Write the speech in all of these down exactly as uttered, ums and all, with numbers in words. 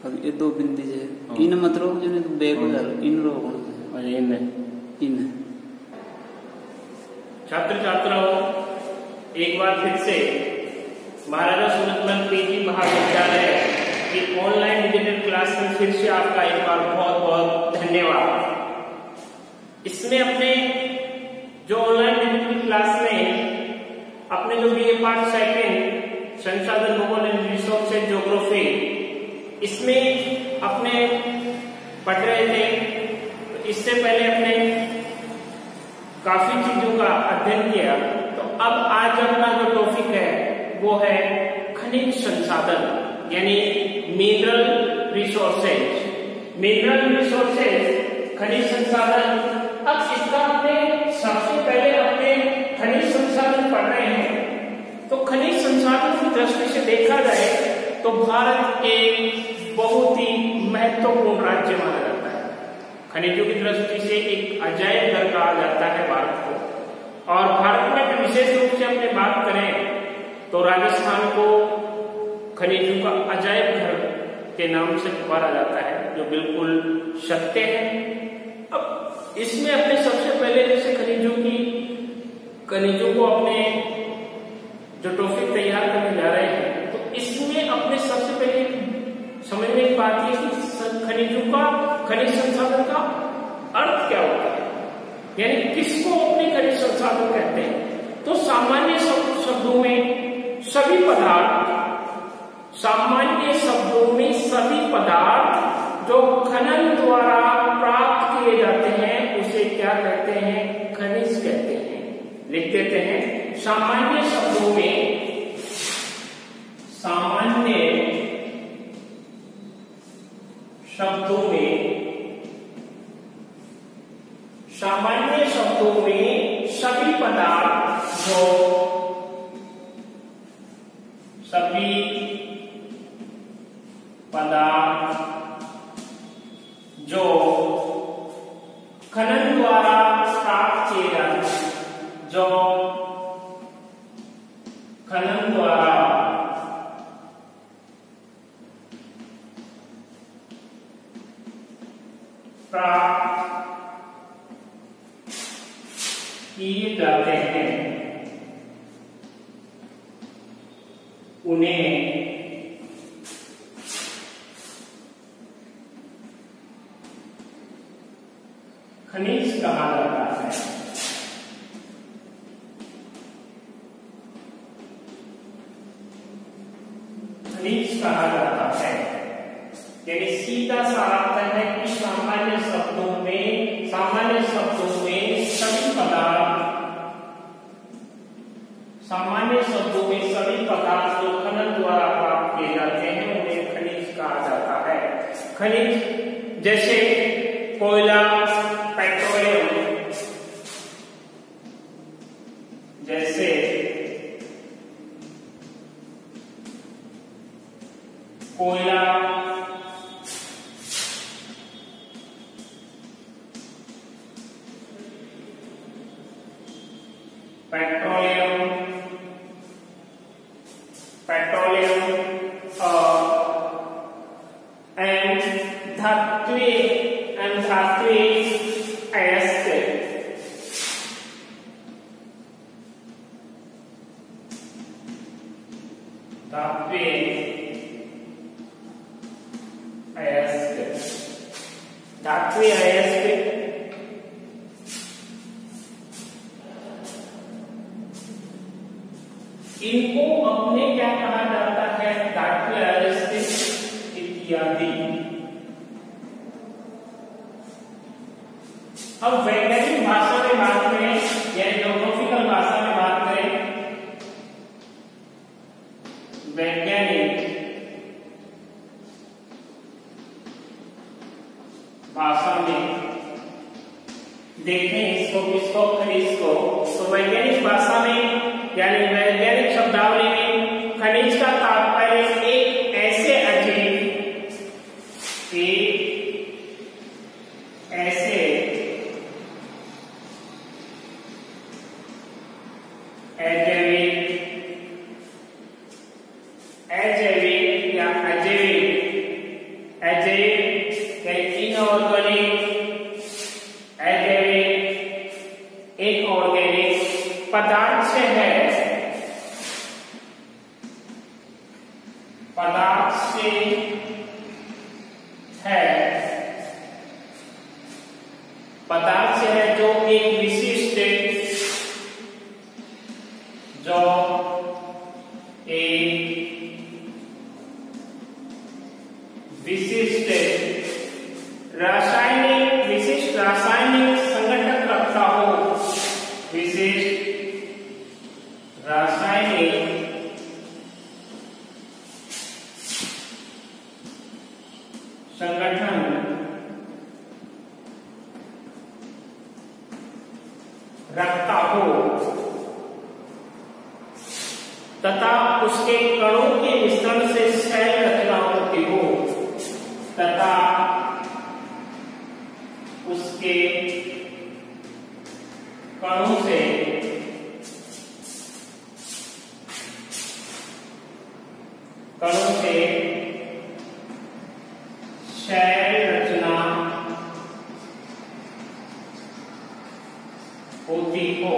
अब ये दो बिंदी है इन मत रो जो नहीं तो बेग हो जा इन रो कौन अच्छा इन इन छात्र छात्राओं एक बार फिर से महाराजा सूरजमल पीजी महाविद्यालय की ऑनलाइन डिजिटल क्लास में फिर से आपका एक बार बहुत बहुत धन्यवाद। इसमें अपने जो ऑनलाइन डिजिटल क्लास में अपने जो बी ए पार्ट सेकेंड संसाधन भूगोल एंड रिसोर्सेज ज्योग्राफी इसमें अपने पढ़ रहे थे। तो इससे पहले अपने काफी चीजों का अध्ययन किया। तो अब आज अपना जो टॉपिक है वो है खनिज संसाधन यानी मिनरल रिसोर्सेज। मिनरल रिसोर्सेज खनिज संसाधन। अब इसका अपने सबसे पहले अपने खनिज संसाधन पढ़ रहे हैं। तो खनिज संसाधन की दृष्टि से देखा जाए तो भारत एक बहुत ही महत्वपूर्ण राज्य माना जाता है। खनिजों की दृष्टि से एक अजायब घर कहा जाता है भारत को। और भारत में विशेष रूप से अपने बात करें तो राजस्थान को खनिजों का अजायब घर के नाम से पुकारा जाता है, जो बिल्कुल सत्य है। अब इसमें अपने सबसे पहले जैसे खनिजों की खनिजों को अपने जो टॉपिक तैयार करने जा रहे हैं तो इसमें अपने सबसे पहले समझने की बात है कि खनिजों का खनिज संसाधन का अर्थ क्या होता है, यानी किसको अपने खनिज संसाधन कहते हैं। तो सामान्य शब्दों में सभी पदार्थ सामान्य शब्दों में सभी पदार्थ जो खनन द्वारा प्राप्त किए जाते हैं उसे क्या कहते हैं, खनिज कहते हैं। लिख देते हैं सामान्य शब्दों में सामान्य शब्दों में सामान्य शब्दों में सभी पदार्थ जो सभी पदार्थ जो खनन द्वारा प्राप्त किए जाते हैं जो खनन द्वारा प्राप्त किए जाते हैं उन्हें खनिज कहा जाता है। खनिज कहा जाता है यानी सीधा सा अर्थ है कि सामान्य शब्दों में सामान्य शब्दों में सभी पदार्थ सामान्य शब्दों में सभी पदार्थ जो खनन द्वारा प्राप्त किए जाते हैं उन्हें खनिज कहा जाता है। खनिज जैसे कोयला, पेट्रोलियम, जैसे कोयला, पेट्रोलियम पेट्रोलियम एंड धात्विक एंड धात्विक अयस्क धात्विक अयस्क धात्विक अयस्क इनको अपने क्या कहा जाता है, धात्विक अयस्क इत्यादि। अब वैज्ञानिक भाषा में बात करें या ज्योग्राफिकल भाषा में बात करें, वैज्ञानिक भाषा में देखें इसको किसको खनिज को, तो वैज्ञानिक भाषा में यानी वैज्ञानिक शब्दावली में खनिज का तात्पर्य एक ऐसे अजीब एक ऐसे अजैविक अजैविक या अजैविक पदार्थ से है, पदार्थ से है जो एक विशिष्ट जो एक विशिष्ट रासायनिक विशिष्ट रासायनिक संगठन रखता हो, विशिष्ट रासायनिक संगठन रखता हो तथा उसके कणों के मिश्रण से शैल रचना होती हो, तथा उसके कणों से कणों से शैल रचना होती हो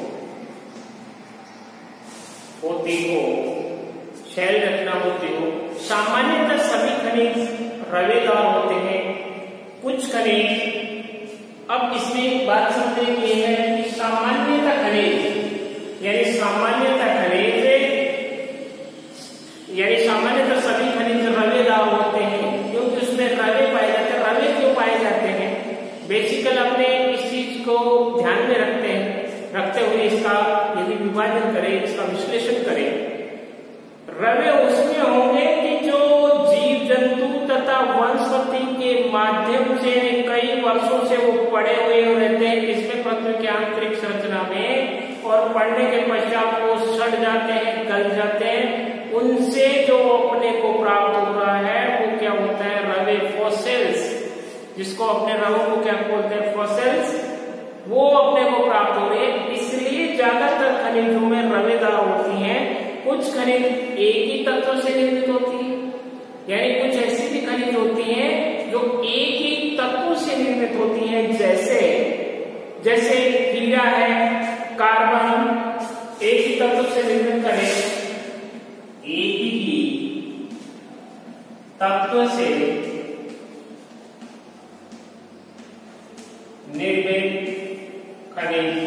होती हो शैल रचना होती हो। सामान्यतः सभी खनिज रवेदार होते हैं, कुछ खनिज, अब इसमें एक बात समझने की है कि सामान्यतः खनिज यानी सामान्यतः खनिज यानी सामान्यतः सभी खनिज रवेदार होते हैं, क्योंकि उसमें रवे पाए जाते हैं। रवे क्यों पाए जाते हैं? बेसिकल अपने इस चीज को ध्यान में रखते हैं, रखते हुए इसका यदि विभाजन करें, इसका विश्लेषण करें, रवे उसमें होंगे कि जो जीव जंतु तथा वनस्पति के माध्यम से कई वर्षों से वो पड़े हुए रहते हैं इसमें पृथ्वी के आंतरिक संरचना में, और पड़ने के पश्चात वो सड़ जाते हैं, गल जाते हैं, उनसे जो अपने को प्राप्त हो रहा है वो क्या होता है? रवे, फॉसिल्स, जिसको अपने रवों को क्या बोलते हैं? फॉसिल्स, वो अपने को प्राप्त हो रहे हैं। इसलिए ज्यादातर खनिजों में रवेदार होती हैं। कुछ खनिज एक ही तत्व से निर्मित होती है, यानी कुछ ऐसी भी खनिज होती हैं जो एक ही तत्व से निर्मित होती हैं, जैसे जैसे हीरा है, कार्बन एक ही तत्व से निर्मित करें, एक ही तत्व से निर्मित खनिज,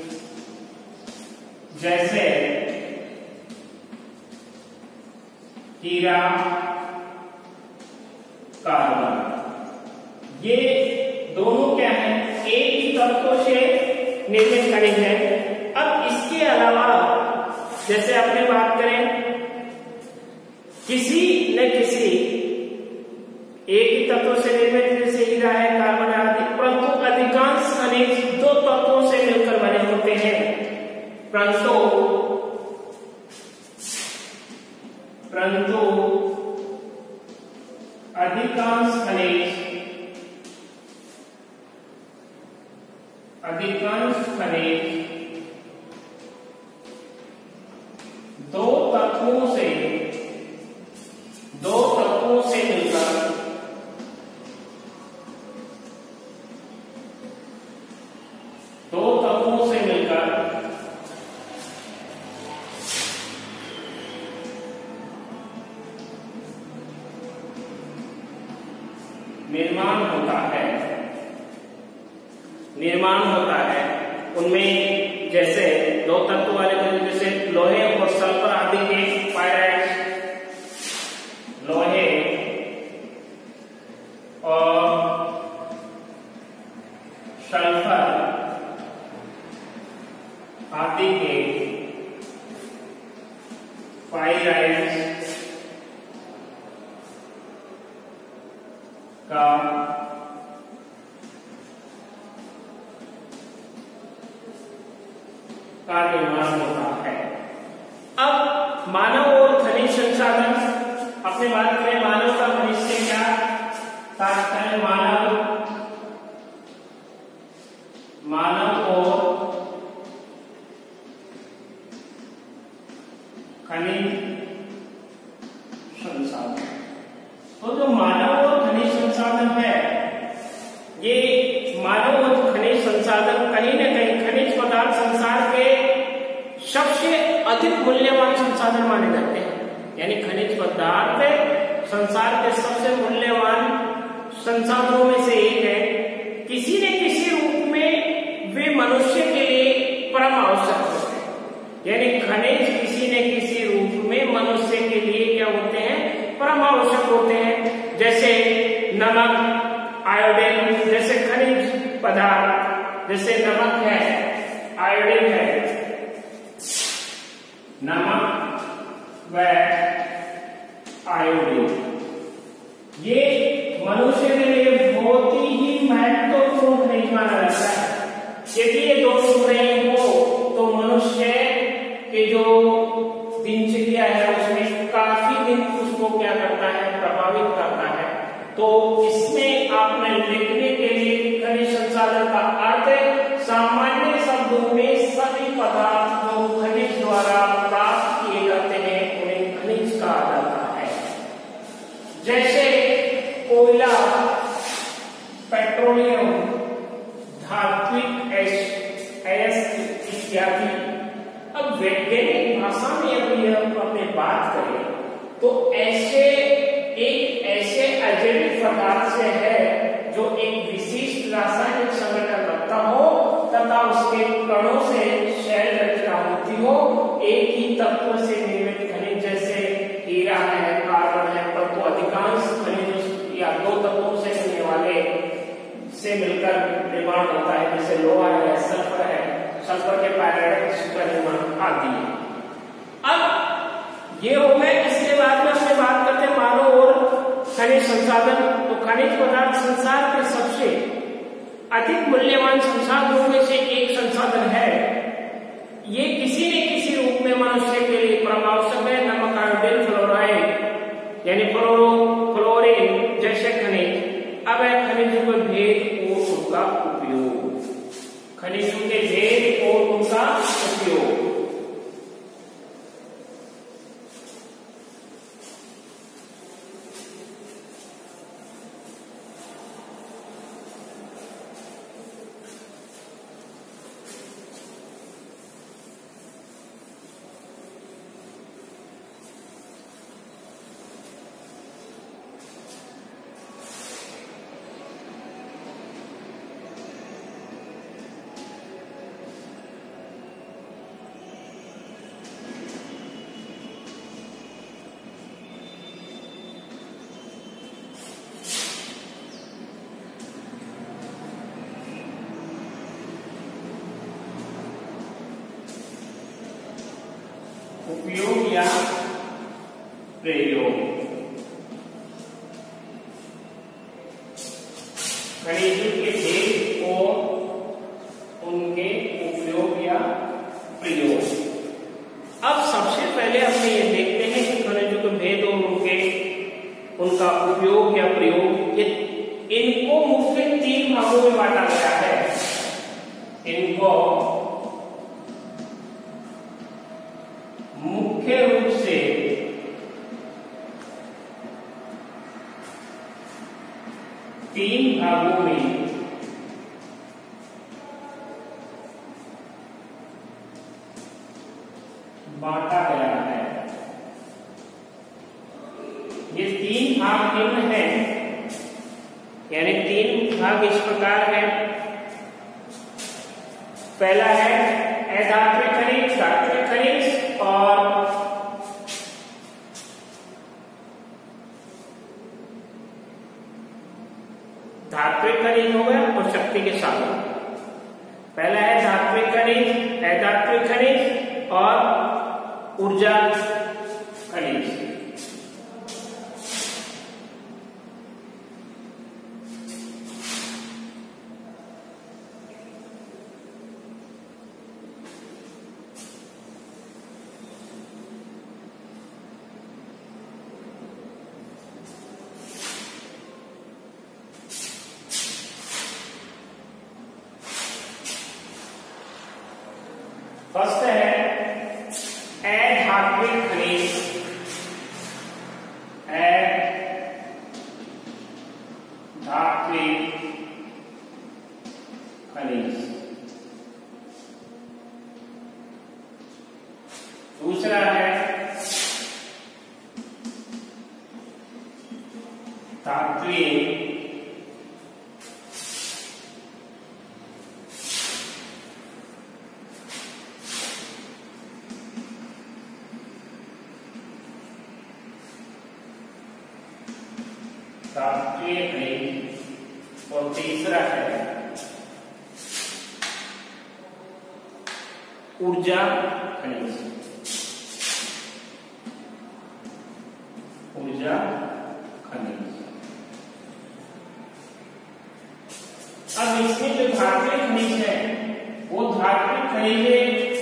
जैसे हीरा, कार्बन, ये दोनों क्या है? एक ही तत्वों से निर्मित खनिज है। अब इसके अलावा जैसे अपने बात करें किसी न किसी एक ही तत्वों से निर्मित, जैसे हीरा है, कार्बन आदि, परंतु अधिकांश खनिज दो तत्वों से मिलकर बने होते हैं। परंतु परंतु अधिकांश खनिज अधिकांश खनिज दो तत्वों से दो तत्वों से मिलकर दो तत्वों से मिलकर निर्माण होता है निर्माण होता है उनमें जैसे दो तत्व वाले खनिज, जैसे लोहे और सल्फर आदि के पायराइट, लोहे और सल्फर आदि के पायराइट का का निर्माण होता है। अब मानव और खनिज संसाधन, अपने बात करें मानव का खनिज से क्या तात्पर्य? मानव मानव और खनिज संसाधन। तो जो मानव और खनिज संसाधन है, ये मानव और खनिज संसाधन कहीं न कहीं खनिज पदार्थ संसार के सबसे अधिक मूल्यवान संसाधन माने जाते हैं। यानी खनिज पदार्थ संसार के सबसे मूल्यवान संसाधनों में से एक है। किसी न किसी रूप में वे मनुष्य के लिए परम आवश्यक होते हैं। यानी खनिज किसी न किसी रूप में मनुष्य के लिए क्या होते हैं, परम आवश्यक होते हैं। जैसे नमक, आयोडीन जैसे खनिज पदार्थ, जैसे नमक है, आयोडीन है, नमक व आयोडीन, ये मनुष्य के लिए बहुत ही महत्वपूर्ण खनिज माना जाता है। यदि ये दोनों नहीं हो तो मनुष्य के जो दिनचर्या है उसमें काफी दिन उसको क्या करता है, प्रभावित करता है। तो इसमें आपने लिखने के लिए खनिज संसाधन का अर्थ सामान्य शब्दों में सभी पदार्थ जो खनिज द्वारा प्राप्त किए जाते हैं उन्हें खनिज कहा जाता है। जैसे कोयला, पेट्रोलियम, धात्विक अयस्क इत्यादि। अब वैज्ञानिक भाषा में यदि हम अपने बात करें तो ऐसे एक ऐसे अजैविक पदार्थ से है जो एक विशिष्ट रासायनिक संगठन रखता हो तथा उसके कणों से शैल रचना होती हो, एक ही तत्व से निर्मित खनिज जैसे हीरा है, कार्बन है, परंतु अधिकांश खनिज या दो तत्वों से मिलने वाले से मिलकर निर्माण होता है। जैसे लोहा है, सल्फर है, सल्फर के पायराइड्स का निर्माण आदि। अब ये हो गए। इसके बाद में अपने बात करते हैं मानव और खनिज संसाधन। तो खनिज पदार्थ संसार के सबसे अधिक मूल्यवान संसाधनों में से एक संसाधन है। ये किसी न किसी रूप में मनुष्य के लिए परम आवश्यक है। नमक, आयोडीन, फ्लोराइड यानी फ्लोरो फ्लोरीन जैसे खनिज। अब है खनिजों के भेद और उनका उपयोग। खनिजों के भेद और उनका उपयोग। उपयोग या प्रयोग। खनिजों के भेद और उनके उपयोग या प्रयोग। अब सबसे पहले हम ये देखते हैं कि खनिजों के भेद और उनके उनका उपयोग या प्रयोग। ये इनको मुख्य तीन भागों में बांटा गया है। इनको मुख्य रूप से तीन भागों में बांटा गया है। ये तीन भाग निम्न हैं, यानी तीन भाग इस प्रकार है। पहला है अधात्विक खनिज, धात्विक खनिज और धात्विक खनिज हो गया और शक्ति के साधन। पहला है धात्विक खनिज, अधात्विक खनिज और ऊर्जा खनिज। फर्स्ट है अधात्विक धात्विक धात्विक खनिज और तीसरा है ऊर्जा खनिज। ऊर्जा खनिज। अब इसमें जो धात्विक खनिज है वो धात्विक खनिज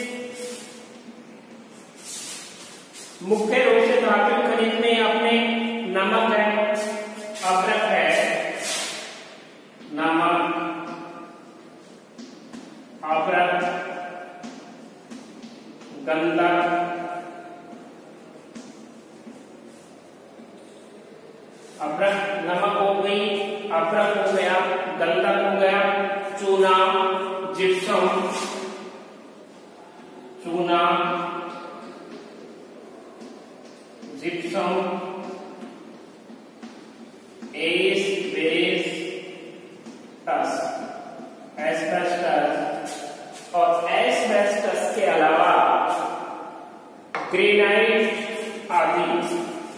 मुख्य रूप से धात्विक खनिज में अपने नमक है, अभ्रक है, नमक, अभ्रक, गंधक, अभ्रक नमक हो गई, अभ्रक हो गया, गंधक हो गया, चूना, जिप्सम, चूना, gypsum, asbestos, asbestos और एस्बेस्टस के अलावा ग्रेनाइट आदि,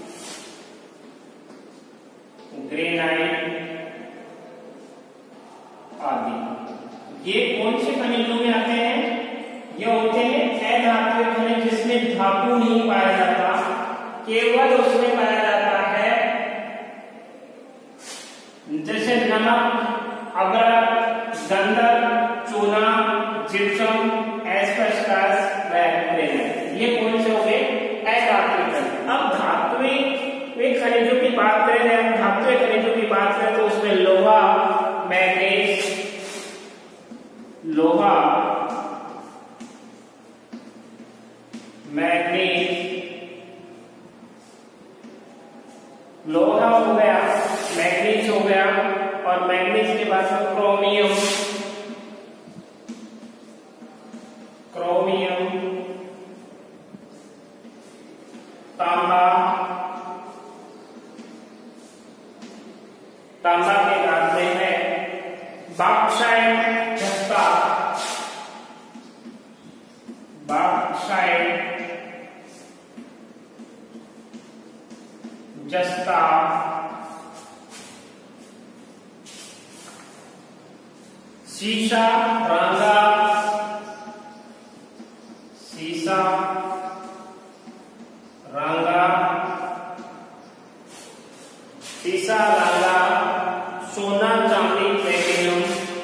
ग्रेनाइट आदि ये कौन से खनिजों में आते हैं? ये होते हैं अधात्विक खनिज जिसमें धातु नहीं पाया जाता, केवल उसमें पाया जाता है जैसे नमक, अभ्रक, गंधक, चूना, जिप्सम, एस्बेस्टस व ग्रेनाइट। ये कौन से हो गए? अधात्विक खनिज। अब धात्विक खनिजों की बात करें, हम धात्विक खनिजों की बात करें तो उसमें लोहा, मैग्नीज, लोहा, मैग्नीज, लोहा हो गया, मैग्नीज हो गया और मैग्नीज के बाद में क्रोमियम, क्रोमियम, तांबा, तांबा के बाद में है बॉक्साइट, जस्ता, बॉक्साइट, जस्ता, सीसा, रांगा, सीसा, रांगा, सीसा, रांगा, सोना, चांदी, प्लेटिनम,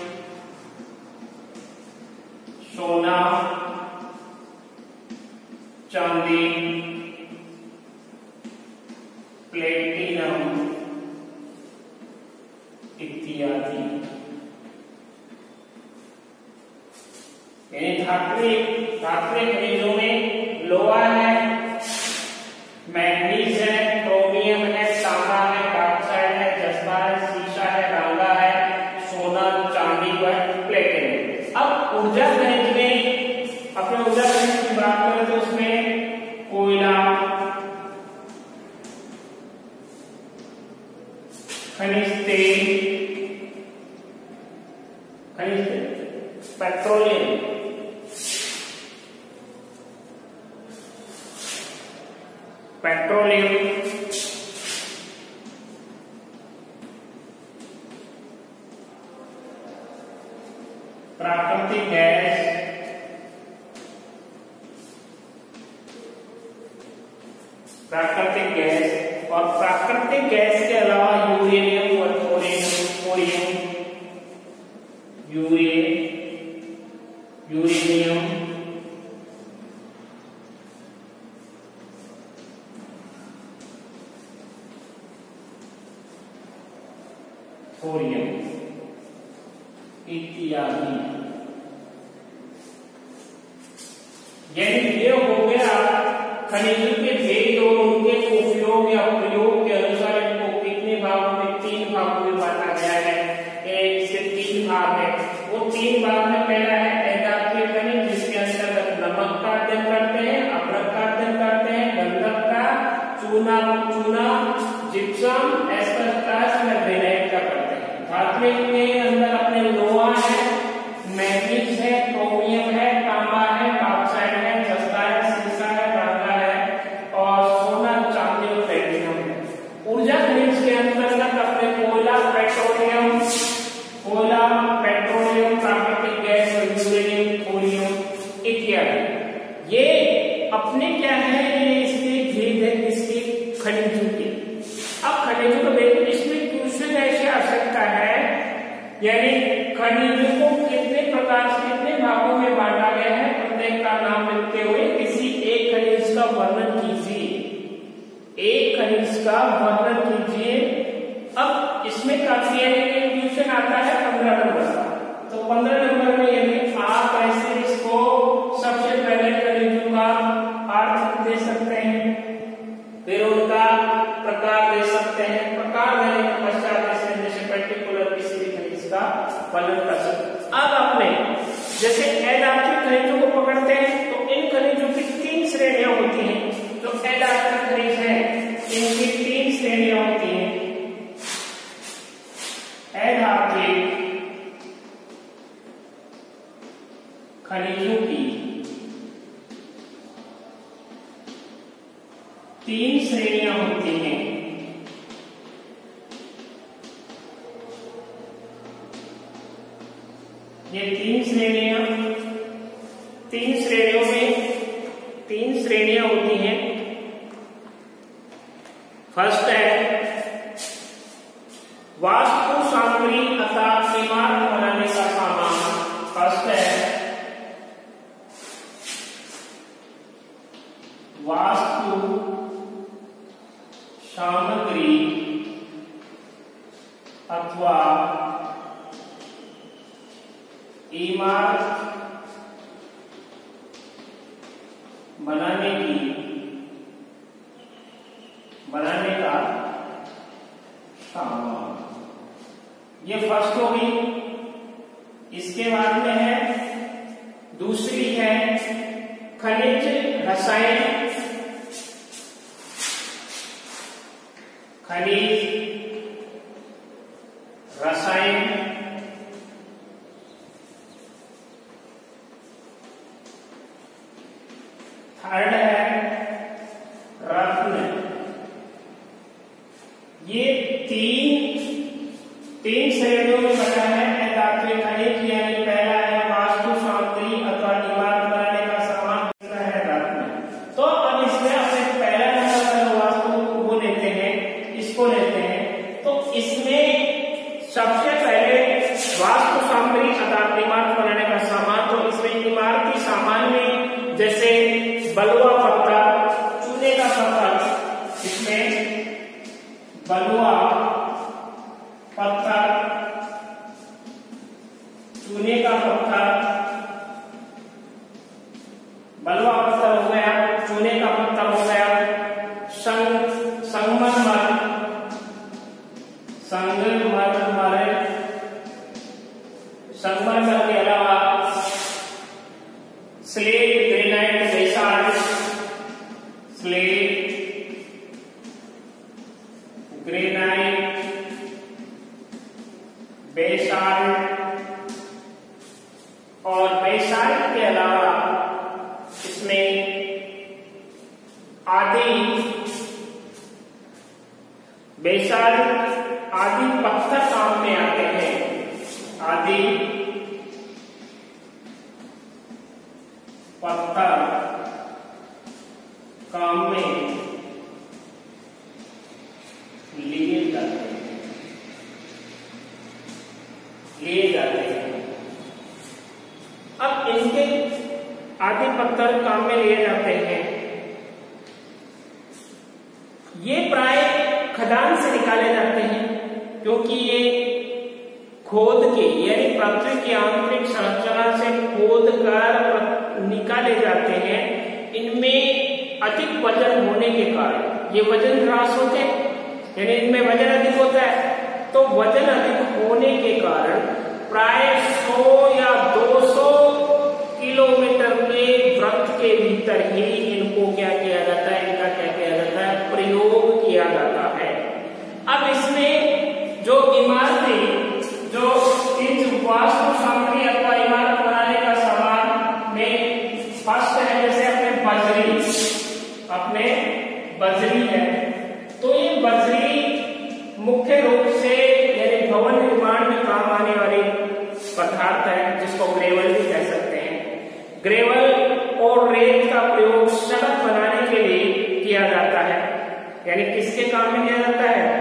सोना, चांदी, प्लेटिनम इत्यादि। यानी धात्विक धात्विक खनिजों में लोहा है, मैग्नीज है, क्रोमियम है, तांबा है, बॉक्साइट है, जस्ता है, सीसा है, रांगा है, सोना, चांदी व प्लेटिनम। अब ऊर्जा खनिज में अपने ऊर्जा खनिज की बात करें तो उसमें कोयला, खनिज तेल, खनिज तेल, पेट्रोलियम, पेट्रोलियम, प्राकृतिक गैस, प्राकृतिक गैस और प्राकृतिक गैस के अलावा यूरेनियम और थोरियम, यूरे यूरेनियम, थोरियम इत्यादि। यानी ये हो गया खनिजों के भेद और उनके उपयोग या प्रयोग के अनुसार इनको कितने भागों में, तीन भागों में बांटा गया है। एक से तीन भाग है, वो तीन भाग में पहला है अधात्विक खनिज जिसके अंतर्गत नमक का अध्ययन करते हैं, अभ्रक का अध्ययन करते हैं, गंधक का, चूना चूना जिप्सम, एस्बेस्टस खनिजों का बेस, इसमें क्वेश्चन ऐसे आ सकता है, यानी खनिजों को कितने प्रकार से कितने भागों में बांटा गया है, प्रत्येक का नाम लिखते हुए किसी एक खनिज का वर्णन कीजिए, एक खनिज का वर्णन कीजिए। अब इसमें काफी क्वेश्चन आता है पंद्रह नंबर का, तो पंद्रह नंबर में यदि आप ऐसे इसको सबसे पहले खनिजों का अर्थ दे सकते हैं, फिर उनका प्रकार दे सकते हैं, प्रकार देने के पश्चात इसमें जैसे पर्टिकुलर किसी भी खनिज का वर्णन कर सकते हैं। अब आपने जैसे अधातु खनिजों को पकड़ते हैं तो इन खनिजों की तीन श्रेणियां होती हैं। जो अधातु खनिज है इनकी तीन श्रेणियां होती हैं। अधातु खनिजों की तीन श्रेणियां होती हैं। ये तीन श्रेणियां तीन श्रेणियों में तीन श्रेणियां होती हैं। फर्स्ट है वास्तु सामग्री अर्थात इमारत बनाने का सामान। फर्स्ट है वास्तु सामग्री अथवा इमारत बनाने की बनाने का सामान, ये फर्स्ट होगी। इसके बाद में है दूसरी है खनिज रसायन, खनिज रसायन। थर्ड है रत्न। ये तीन तीन श्रेणियों में बना है अधातु खनिज, यानी पहला है वास्तु सामग्री अथवा इमारत बनाने का सामान, दूसरा है रत्न। तो अब इसमें अपने पहला नंबर वास्तु वो लेते हैं, इसको लेते हैं। तो इसमें सबसे पहले वास्तु सामग्री अर्थात इमारत बनाने का सामान, तो इसमें इमारती सामान में जैसे बलुआ पत्थर, चूने का पत्थर, इसमें बलुआ पत्थर, चूने का पत्थर, बलुआ पत्थर हो गया, चूने का पत्थर हो गया, संग संगमरमर संगमरमर संगमरमर के अलावा slate, granite, basalt, slate, granite, basalt और बेसाल्ट के अलावा इसमें आदि बेसाल्ट आदि पत्थर काम में आते हैं। आदि पत्थर काम में लिए जाते हैं लिए जाते हैं अब इनके आदि पत्थर काम में लिए जाते हैं। ये प्राय खदान से निकाले जाते हैं, क्योंकि ये खोद के यानी पृथ्वी की आंतरिक संरचना से खोद कर निकाले जाते हैं। इनमें अधिक वजन होने के कारण ये वजन ह्रास होते हैं, यानी इनमें वजन अधिक होता है। तो वजन अधिक होने के कारण प्राय सौ या दो सौ किलोमीटर के वृत्त के भीतर ही इनको क्या किया जाता है, इनका क्या किया जाता है, प्रयोग किया जाता है। अब इसमें जो इमारतें जो इन वास्तु सामग्री अथवा इमारत बनाने का सामान में फर्स्ट है जैसे अपने बजरी अपने बजरी है। तो ये बजरी मुख्य रूप से यानी भवन निर्माण में काम आने वाली पदार्थ है, जिसको ग्रेवल भी कह सकते हैं। ग्रेवल और रेत का प्रयोग सड़क बनाने के लिए किया जाता है, यानी किसके काम में किया जाता है,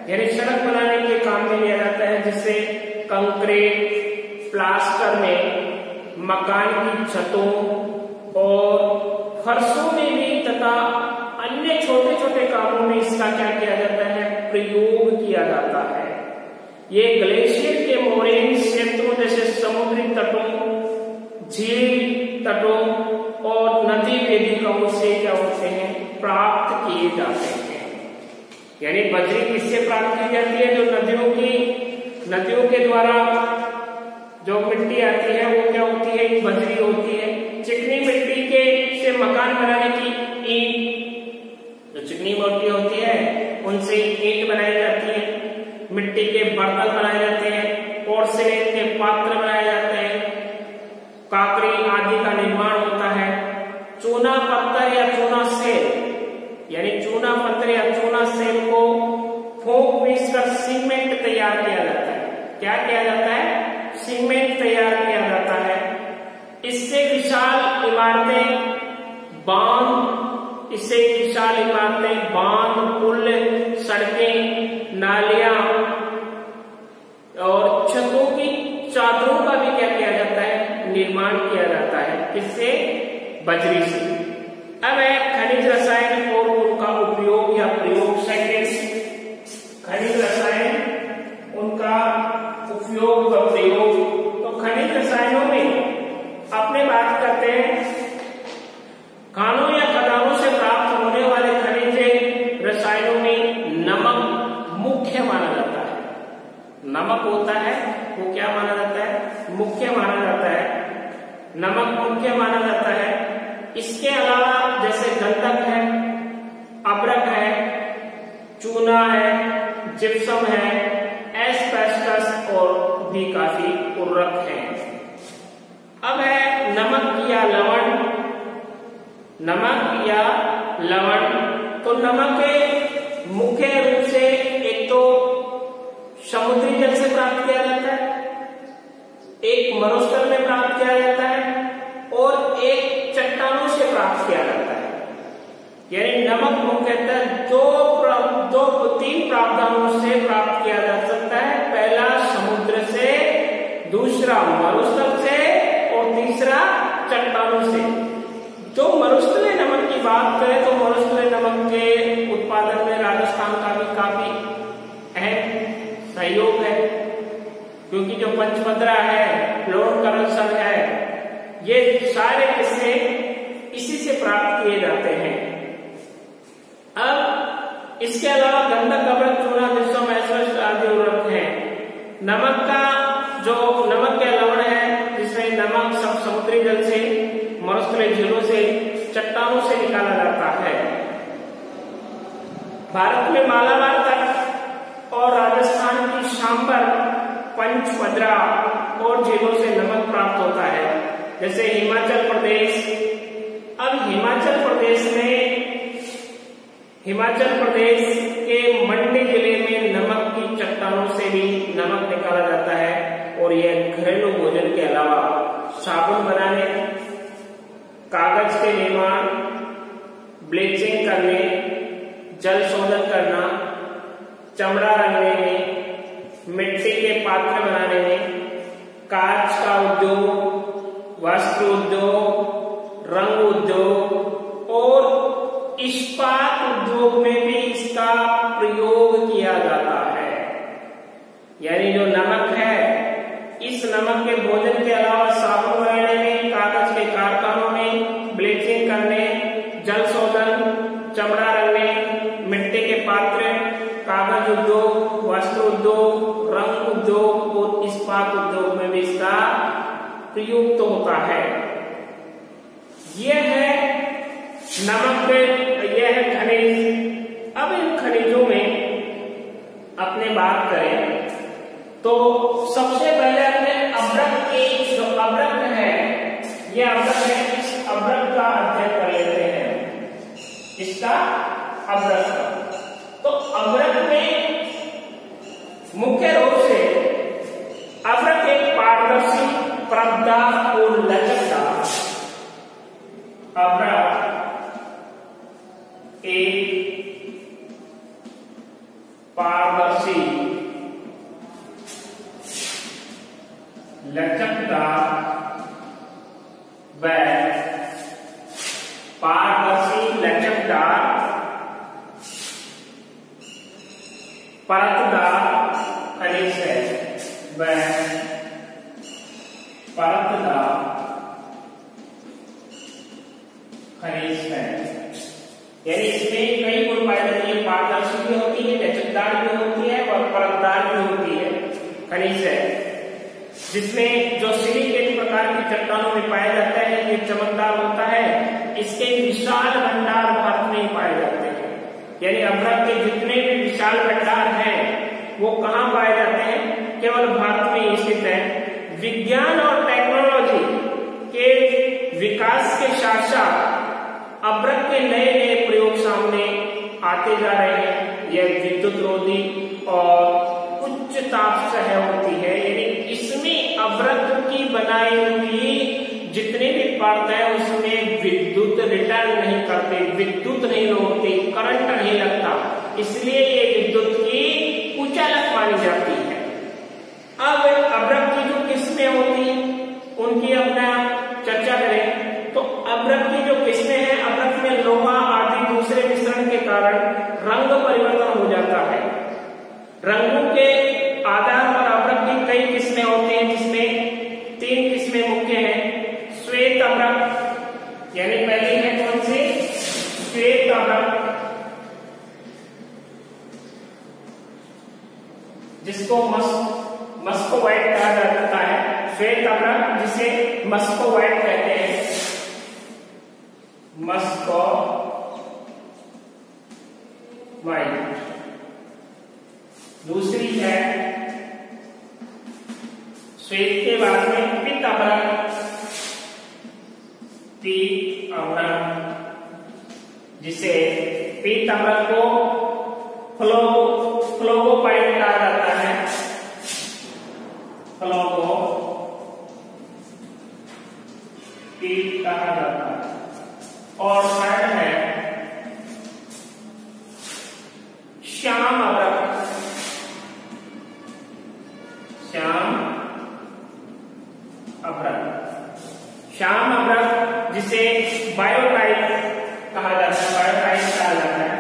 यानी सड़क बनाने के काम में लिया जाता है, जिससे कंक्रीट, प्लास्टर में, मकान की छतों और फर्शों में भी तथा अन्य छोटे छोटे कामों में इसका क्या किया जाता है, प्रयोग किया जाता है। ये ग्लेशियर के मोरेन क्षेत्रों जैसे समुद्री तटों, झील तटों और नदी वेदिकाओं से क्या होते हैं, प्राप्त किए जाते हैं। यानी बजरी किससे प्राप्त की जाती है, जो नदियों की नदियों के द्वारा जो मिट्टी आती है वो क्या होती है, बजरी होती है। चिकनी मिट्टी के से मकान बनाने की ईंट, जो चिकनी मिट्टी होती है उनसे ईंट बनाई जाती है। मिट्टी के बर्तन बनाए जाते हैं, पोर्सिलेन के पात्र बनाए जाते हैं, काकरी आदि का निर्माण होता है। चूना पत्थर या चूना सेल, यानी चूना पत्थर या चूना सेल को फूंक पीस कर सीमेंट तैयार किया जाता है। क्या किया जाता है, सीमेंट तैयार किया जाता है। इससे विशाल इमारतें, बांध, इससे विशाल इमारतें, बांध, पुल, सड़कें, नालियां और छतों की चादरों का भी क्या किया जाता है, निर्माण किया जाता है। किससे, बजरी से। अब है खनिज रसायन और उनका उपयोग या प्रयोग। सेकेंड, खनिज रसायन, उनका उपयोग व प्रयोग। तो खनिज रसायनों में अपने बात करते हैं, खानों या खदानों से प्राप्त होने वाले खनिज रसायनों में नमक मुख्य माना जाता है। नमक होता है वो क्या माना जाता है, मुख्य माना जाता है। नमक मुख्य माना जाता है। इसके अलावा जैसे गंधक है, अब्रक है, चूना है, जिप्सम है, एस्बेस्टस और भी काफी उर्वरक हैं। अब है नमक या लवण। नमक या लवण, तो नमक के मुख्य रूप से एक तो समुद्री जल से प्राप्त किया जाता है, एक मरुस्थल में प्राप्त किया जाता है और एक चट्टानों से प्राप्त किया जाता है। यानी नमक मुख्यतः दो दो तीन प्रावधानों से प्राप्त किया जा सकता है। पहला समुद्र से, दूसरा मरुस्थल से और तीसरा चट्टानों से। जो मरुस्थलीय नमक की बात करें तो मरुस्थलीय नमक के उत्पादन में राजस्थान का भी काफी अहम सहयोग है, क्योंकि जो पंचभद्रा है, लोन करलसन है, ये सारे किस्से इसी से प्राप्त किए जाते हैं। अब इसके अलावा गंधक, अब्रक, चूना, जिप्सम, एस्बेस्टस आदि उर्वरक हैं। नमक का जो नमक के लवण है, जिसमें नमक सब समुद्री जल से, मरुस्थलीय झीलों से, चट्टानों से निकाला जाता है। भारत में मालाबार तट और राजस्थान की सांबर, पंचभद्रा और झीलों से नमक प्राप्त होता है। जैसे हिमाचल प्रदेश, अब हिमाचल प्रदेश में हिमाचल प्रदेश के मंडी जिले में नमक की चट्टानों से भी नमक निकाला जाता है और यह घरेलू भोजन के अलावा साबुन बनाने, कागज के निर्माण, ब्लीचिंग करने, जल शोधन करना, चमड़ा रंगने में, मिट्टी के पात्र बनाने में, कांच का उद्योग, वस्त्र उद्योग, रंग उद्योग और इस्पात उद्योग में भी इसका प्रयोग किया जाता है। यानी जो नमक है, इस नमक के भोजन के अलावा साबुन बनाने में, कागज के कारखानों में, ब्लीचिंग करने, जल शोधन, चमड़ा रंगने, मिट्टी के पात्र, कागज उद्योग, वस्त्र उद्योग, रंग उद्योग और इस्पात उद्योग में भी इसका प्रयुक्त होता है। यह है नमक, यह है खनिज। अब इन खनिजों में अपने बात करें तो सबसे पहले अपने अब्रक के, जो अब्रक है, यह अब्रक है, इस अब्रक का अध्ययन कर लेते हैं। इसका अब्रक, तो अब्रक में मुख्य रूप से अब्रक एक पारदर्शी, परतदार और लचकदार, अब्रक एक पारदर्शी पारदर्शी लचकदार व पारदर्शी लचकदार परतदार खनिज है व परतदार खनिज है। यानी इसमें कई गुण पाए जाते हैं, पारदर्शी भी होती है, लचकदार भी होती है और परतदार भी होती है खनिज है, जिसमें जो सिलिकेट प्रकार की चट्टानों में पाया जाता है ये चमकदार होता है। इसके विशाल भंडार भारत में पाए जाते हैं। यानी अभ्रक के जितने भी विशाल भंडार हैं वो कहाँ पाए जाते हैं? केवल भारत में ही स्थित है। विज्ञान और टेक्नोलॉजी के विकास के साथ साथ अभ्रक के नए नए प्रयोग सामने आते जा रहे हैं। यह विद्युत रोधी और उच्च ताप सह होती है। यानी इसमें अभ्रक की बनाई हुई जितने भी परत है उसमें विद्युत रिटर्न नहीं करते, विद्युत नहीं रोकते, करंट नहीं लगता, इसलिए ये विद्युत की कुचालक मानी जाती है। अब अभ्रक की जो किस्में होती हैं उनकी अपना चर्चा करें तो अभ्रक की जो किस्में हैं, अभ्रक में लोहा आदि दूसरे मिश्रण के कारण रंग परिवर्तन हो जाता है। रंगों के आधार पर अभ्रक की कई किस्में होती हैं, जिसमें तीन किस्में मुख्य हैं। श्वेत अभ्रक, यानी पहली है कौन सी? श्वेत अभ्रक, जिसको मस्को व्हाइट कहा जाता है। श्वेत अभ्रक जिसे मस्को व्हाइट कहते हैं, मस्को व्हाइट। दूसरी है श्वेत के बाद में पीत अभ्रक, पीत अभ्रक जिसे पीत अभ्रक को फ्लोगो फ्लोगोपाइट कहा जाता है, फ्लोगो पीत कहा जाता है। और थर्ड है श्याम अभ्रक, श्याम अभ्रक, श्याम अभ्रक जिसे बायोटाइट कहा जाता है, बायोटाइट कहा जाता है,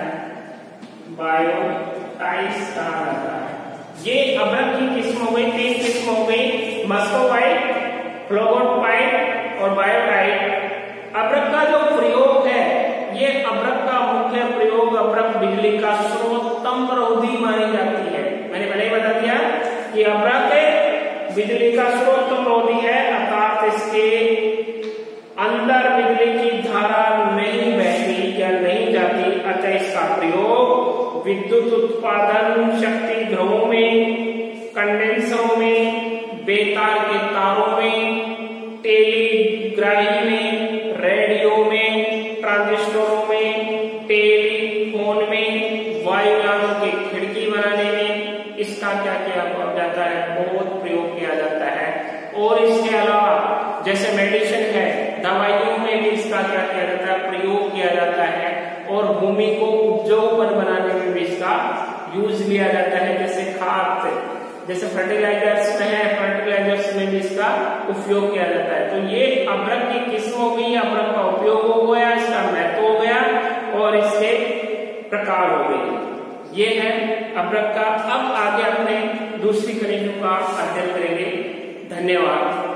बायोटाइट कहा जाता है। ये अभ्रक की किस्म हो गई, तीन किस्म हो गई, मस्कोवाइट, फ्लोगोपाइट और बायोटाइट। अभ्रक का जो प्रयोग है, ये अभ्रक का मुख्य प्रयोग अभ्रक बिजली का सर्वोत्तम रोधी मानी जाती है। मैंने पहले ही बता दिया कि अभ्रक बिजली का सर्वोत्तम रोधी है, अर्थात इसके अंदर बिजली की धारा नहीं बहती या नहीं जाती, अतः इसका प्रयोग विद्युत उत्पादन शक्ति गृहों में, कंडेंसरों में, बेतार के तारों में, टेलीग्राही में, रेडियो में, ट्रांजिस्टरों में, टेलीफोन में, वायुयानों की खिड़की बनाने में इसका क्या किया जाता है? बहुत प्रयोग किया जाता है। और इसके अलावा जैसे मेडिसिन है, दवाइयों में भी इसका क्या किया जाता है? प्रयोग किया जाता है। और भूमि को उपजाऊपन बनाने में भी इसका यूज लिया जाता है, जैसे खाद, जैसे फर्टिलाइजर्स में है, फर्टिलाइजर्स में भी इसका उपयोग किया जाता है। तो ये अभ्रक की किस्म हो गई, अभ्रक का उपयोग हो गया, इसका महत्व हो गया और इसके प्रकार हो गए। ये है अभ्रक का। अब आगे अपने दूसरी खनिजों का अध्ययन करेंगे। धन्यवाद।